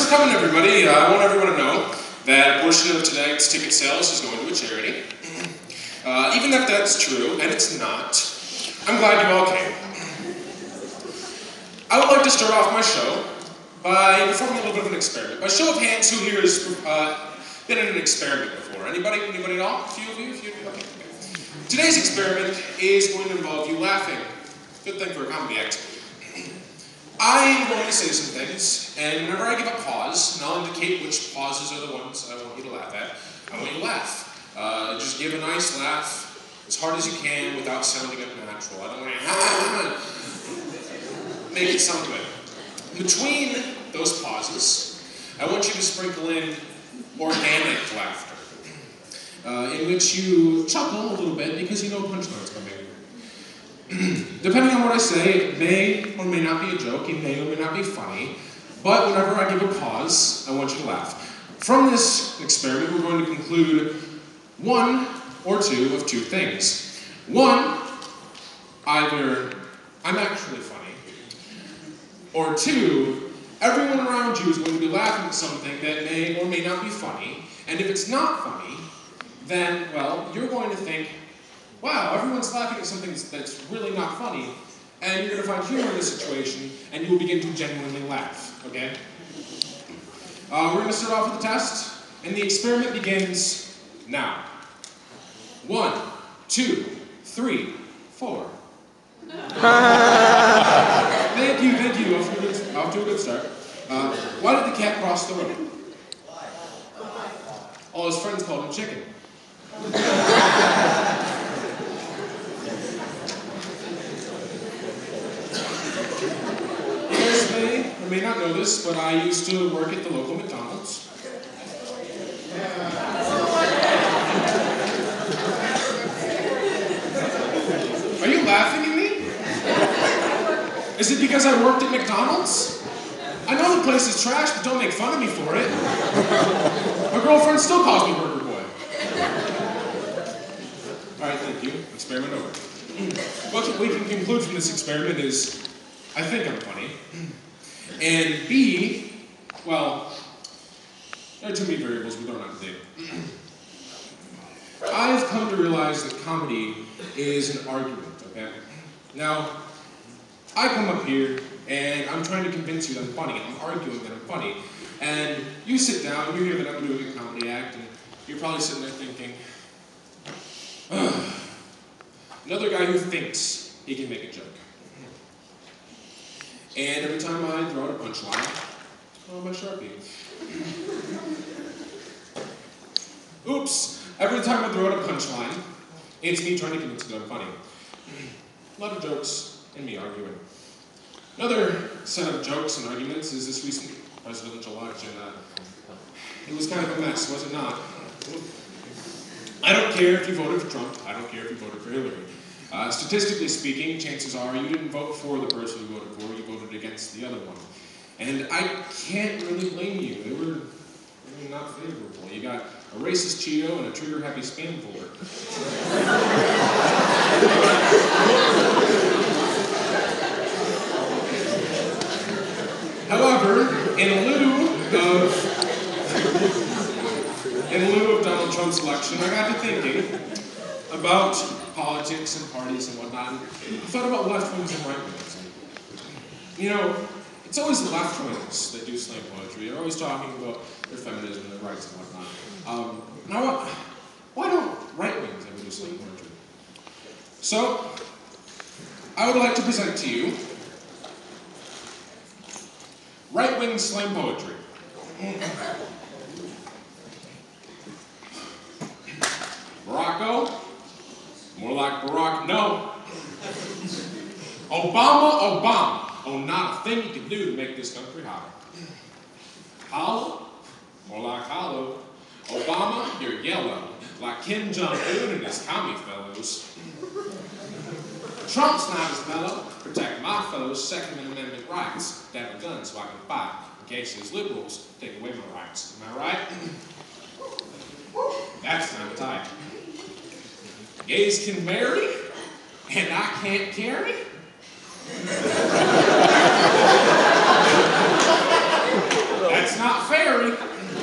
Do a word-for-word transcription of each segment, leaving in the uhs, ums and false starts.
coming, everybody. Uh, I want everyone to know that a portion of tonight's ticket sales is going to a charity. Uh, even if that's true, and it's not, I'm glad you all came. I would like to start off my show by performing a little bit of an experiment. By show of hands, who here has uh, been in an experiment before? Anybody? Anybody at all? A few of you? A few of you? Okay. Okay. Today's experiment is going to involve you laughing. Good thing for a comedy act. I am going to say some things, and whenever I give a pause, and I'll indicate which pauses are the ones I want you to laugh at, I want you to laugh. Uh, just give a nice laugh, as hard as you can, without sounding unnatural. I don't want you to make it sound good. Between those pauses, I want you to sprinkle in organic laughter, uh, in which you chuckle a little bit because you know punchline's coming. Depending on what I say, it may or may not be a joke, it may or may not be funny, but whenever I give a pause, I want you to laugh. From this experiment, we're going to conclude one or two of two things. One, either I'm actually funny, or two, everyone around you is going to be laughing at something that may or may not be funny, and if it's not funny, then, well, you're going to think, wow, everyone's laughing at something that's really not funny, and you're going to find humor in this situation, and you will begin to genuinely laugh, okay? Uh, we're going to start off with the test, and the experiment begins now. One, two, three, four. Thank you, thank you. Off to a good, off to a good start. Uh, why did the cat cross the road? All his friends called him chicken. You may not know this, but I used to work at the local McDonald's. Are you laughing at me? Is it because I worked at McDonald's? I know the place is trash, but don't make fun of me for it. My girlfriend still calls me Burger Boy. Alright, thank you. Experiment over. What we can conclude from this experiment is, I think I'm funny. And B, well, there are too many variables we don't have to do. I've come to realize that comedy is an argument, okay? Now, I come up here and I'm trying to convince you that I'm funny. I'm arguing that I'm funny. And you sit down and you hear that I'm doing a comedy act and you're probably sitting there thinking, ugh, another guy who thinks he can make a joke. And every time I throw out a punchline, oh, my Sharpie. Oops. Every time I throw out a punchline, it's me trying to convince you that I'm funny. A lot of jokes and me arguing. Another set of jokes and arguments is this recent presidential election. Uh, it was kind of a mess, was it not? I don't care if you voted for Trump. I don't care if you voted for Hillary. Uh, statistically speaking, chances are you didn't vote for the person you voted for, you voted against the other one. And I can't really blame you. They were really not favorable. You got a racist Cheeto and a trigger-happy spam folder. However, in lieu of in lieu of Donald Trump's election, I got to thinking about politics and parties and whatnot. I thought about left wings and right wings. You know, it's always the left wings that do slam poetry. They're always talking about their feminism and their rights and whatnot. Um, and I want, why don't right wings ever do slam poetry? So, I would like to present to you right wing slam poetry. Morocco. More like Barack, no. Obama, Obama. Oh, not a thing you can do to make this country hotter. Hollow? More like hollow. Obama, you're yellow. Like Kim Jong-un and his commie fellows. Trump's not as mellow. Protect my fellows' Second Amendment rights. To have a gun so I can fight. In case these liberals take away my rights. Am I right? That's kind of tight. Gays can marry, and I can't carry? That's not not fairy.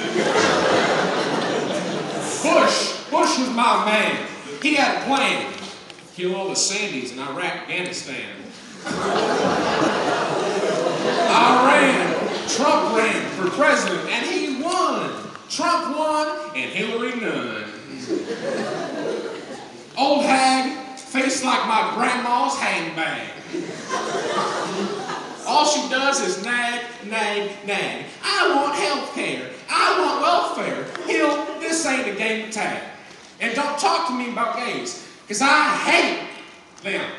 Bush, Bush was my man. He had a plan. Kill all the Sandys in Iraq, Afghanistan. I ran. Trump ran for president, and he won. Trump won, and Hillary none. Old hag, face like my grandma's handbag. All she does is nag, nag, nag. I want health care. I want welfare. Hill, this ain't a game of tag. And don't talk to me about gays, because I hate them.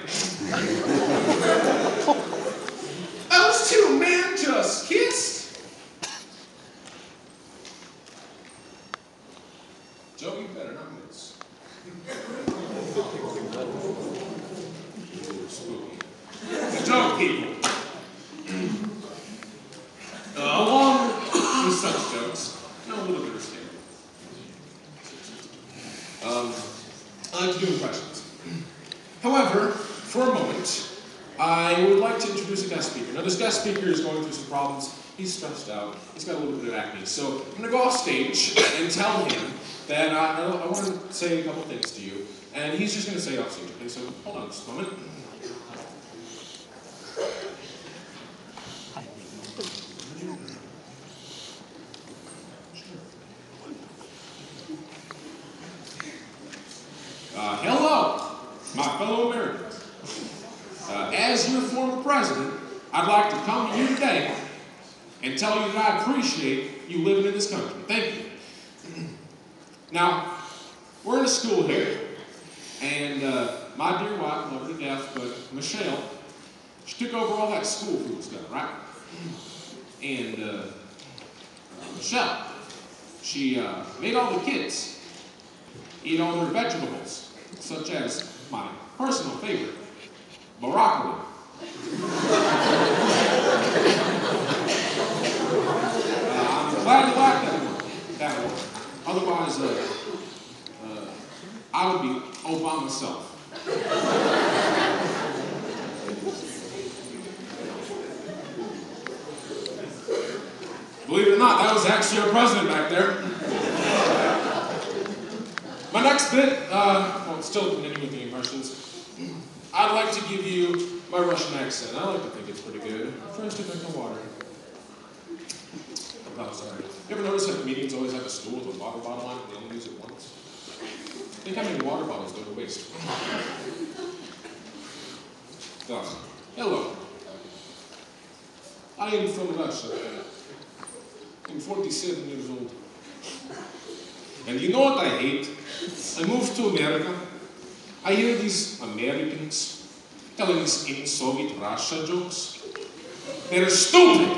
Those two men just kissed. Joe, you better not miss. Spooky. The joke people. Uh, along with such jokes, no, a little bit of scary. Um, I like to do impressions. However, for a moment, I would like to introduce a guest speaker. Now, this guest speaker is going through some problems. He's stressed out. He's got a little bit of acne. So I'm going to go off stage and tell him that I, I want to say a couple things to you. And he's just going to say it off stage. Okay, so hold on just a moment. Uh, hello, my fellow Americans. Uh, as your former president, I'd like to come to you today and tell you that I appreciate you living in this country. Thank you. Now, we're in a school here, and uh, my dear wife, love her to death, but Michelle, she took over all that school food stuff, right? And uh, Michelle, she uh, made all the kids eat all their vegetables, such as my personal favorite, broccoli. uh, I'm glad you like that one. That one. Otherwise, uh, uh, I would be Obama myself. Believe it or not, that was actually our president back there. My next bit, uh, well, still continuing with the impressions, I'd like to give you my Russian accent. I like to think it's pretty good. First, to drink the water. Oh, sorry. You ever notice that meetings always have a stool with a water bottle on it and they only use it once? Think how many water bottles go to waste. Oh, hello. I am from Russia. I'm forty-seven years old. And you know what I hate? I moved to America. I hear these Americans telling these in-Soviet Russia jokes. They're stupid.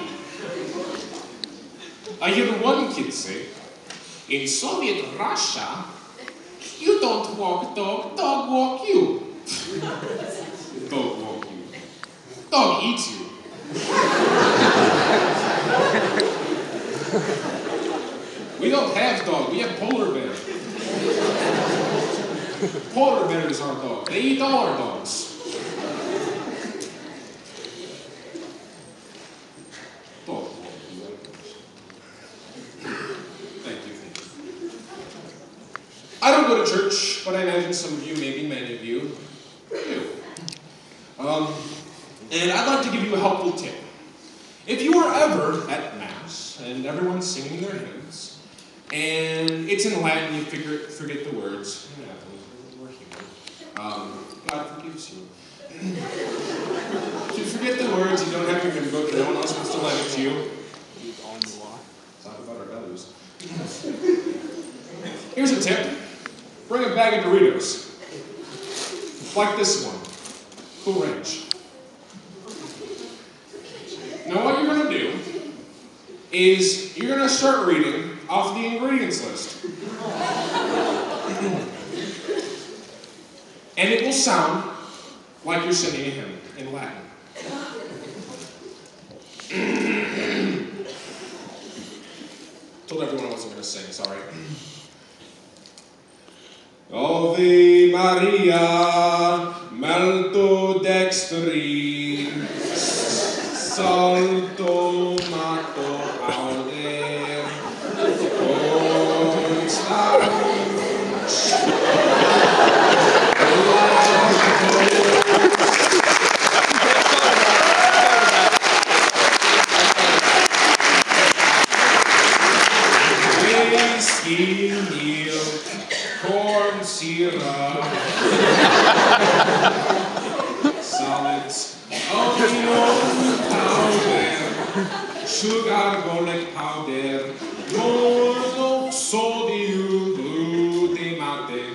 I hear one kid say, in Soviet Russia, you don't walk dog, dog walk you. Dog walk you. Dog eats you. We don't have dog, we have polar bear. Polar bear is our dog. They eat all our dogs. Dog. Thank you. I don't go to church, but I imagine some of you, maybe many of you, do. Um, and I'd like to give you a helpful tip. If you are ever at Mass and everyone's singing their hymns, and it's in Latin, you figure, forget the words. Yeah, we're human. Um, God forgives you. If you forget the words, you don't have to invoke, no one else wants to let it to you. Talk about our bellies. Here's a tip. Bring a bag of Doritos. Like this one. Cool Ranch. Now what you're going to do is you're going to start reading off the ingredients list. And it will sound like you're singing a hymn in Latin. Told everyone I wasn't going to sing, sorry. Ave Maria, malto dextri, salto mato aude corn syrup, salads, oatmeal powder, sugar garlic powder, monosodium glutamate.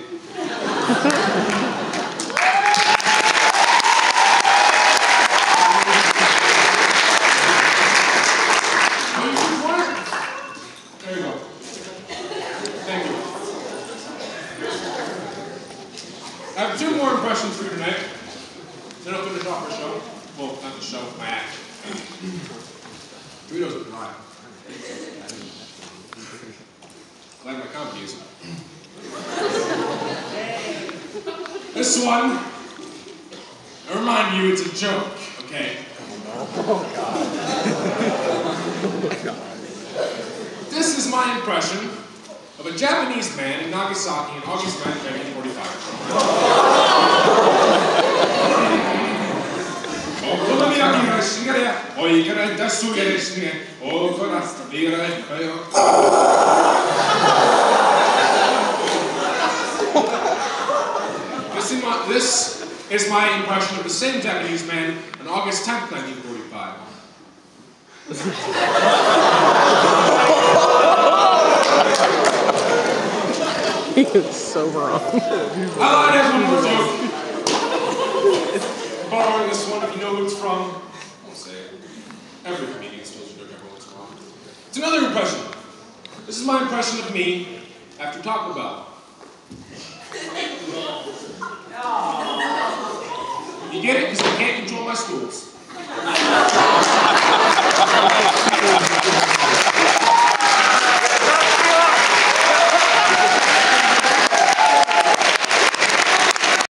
There you go. Thank you. I have two more impressions for you tonight. Then I'll finish off our show. Well, not the show, my act. Doritos are dry. Glad my comedy is. This one, I remind you, it's a joke, okay? Oh, God. This is my impression of a Japanese man in Nagasaki on August ninth, nineteen forty-five. This is, my, this is my impression of the same Japanese man on August tenth, nineteen forty-five. He is so wrong. I lied, there's one more joke. Borrowing this one, if you know who it's from. I won't say it. Every comedian steals a joke every once in a while. It's another impression. This is my impression of me after Taco Bell. You get it? Because I can't control my stools.